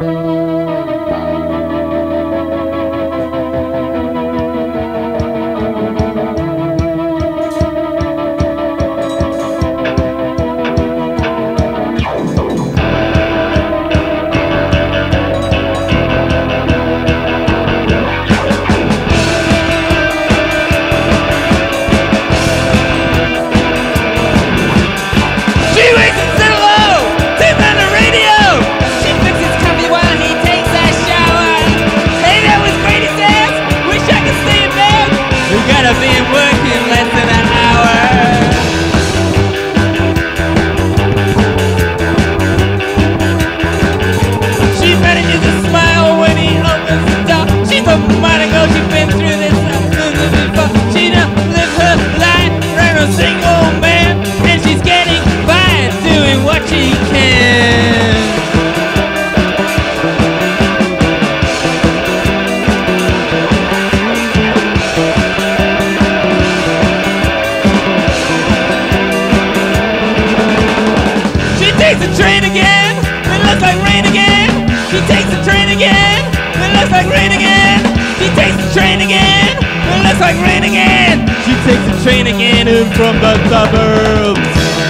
From the suburbs.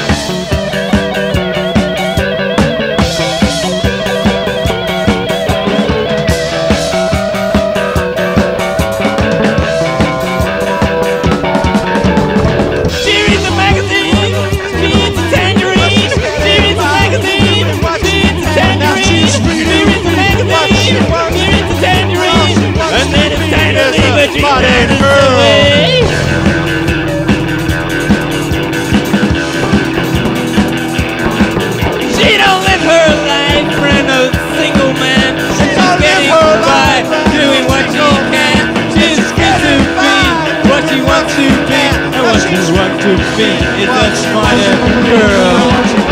She reads a magazine, she eats a tangerine. She reads a magazine, she eats a tangerine. She reads a magazine, she eats a tangerine. And then it's time to leave her, she turns away. She don't live her life for no single man. She's getting by, doing what she can. She's good to be what she wants to be, and what she wants to be is a smarter girl.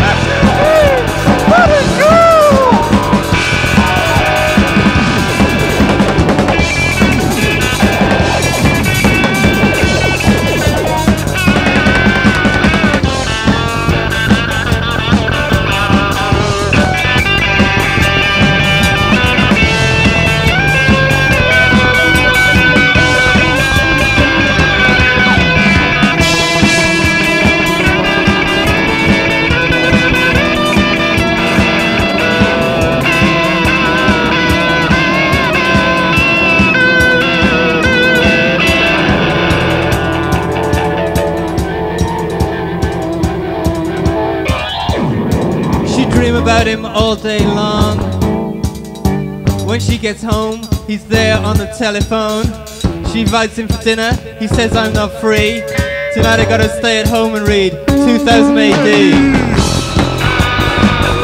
About him all day long. When she gets home, he's there on the telephone. She invites him for dinner, he says I'm not free. Tonight I gotta stay at home and read 2000 AD.